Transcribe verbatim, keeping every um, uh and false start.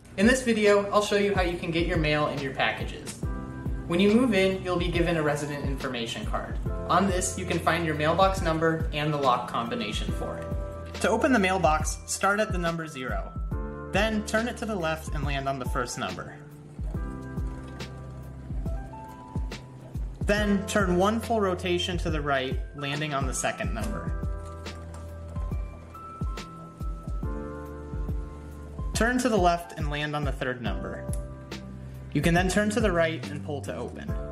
In this video, I'll show you how you can get your mail and your packages. When you move in, you'll be given a resident information card. On this, you can find your mailbox number and the lock combination for it. To open the mailbox, start at the number zero. Then turn it to the left and land on the first number. Then turn one full rotation to the right, landing on the second number. Turn to the left and land on the third number. You can then turn to the right and pull to open.